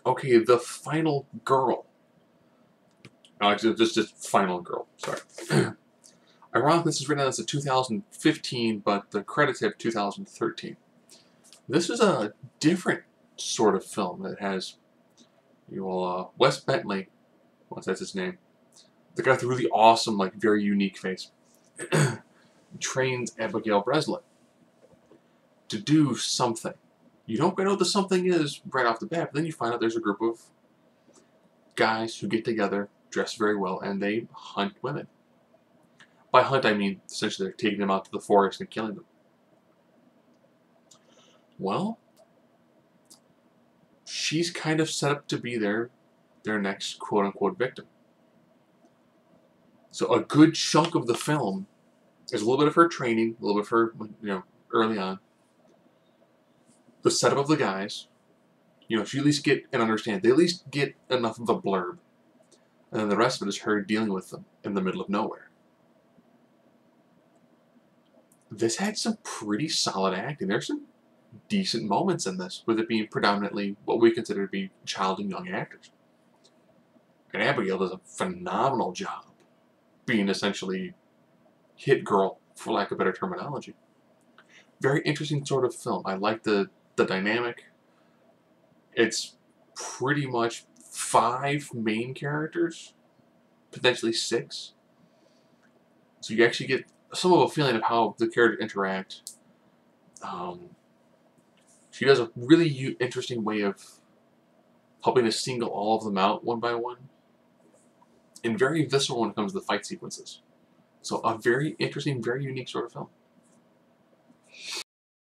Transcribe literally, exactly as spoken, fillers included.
Okay, the final girl. No, actually, just just final girl. Sorry. Ironically, this is written as a two thousand fifteen, but the credits have two thousand thirteen. This is a different sort of film that has, you know, uh, Wes Bentley. What's that's his name? The guy with the really awesome, like very unique face. Trains Abigail Breslin to do something. You don't quite know what the something is right off the bat, but then you find out there's a group of guys who get together, dress very well, and they hunt women. By hunt, I mean essentially they're taking them out to the forest and killing them. Well, she's kind of set up to be their, their next quote-unquote victim. So a good chunk of the film is a little bit of her training, a little bit of her, you know, early on. The setup of the guys, you know, if you at least get and understand, they at least get enough of a blurb. And then the rest of it is her dealing with them in the middle of nowhere. This had some pretty solid acting. There's some decent moments in this, with it being predominantly what we consider to be child and young actors. And Abigail does a phenomenal job being essentially hit girl, for lack of better terminology. Very interesting sort of film. I like the, the dynamic. It's pretty much five main characters, potentially six. So you actually get some of a feeling of how the characters interact. Um, she does a really interesting way of helping to single all of them out one by one. And very visceral when it comes to the fight sequences. So a very interesting, very unique sort of film.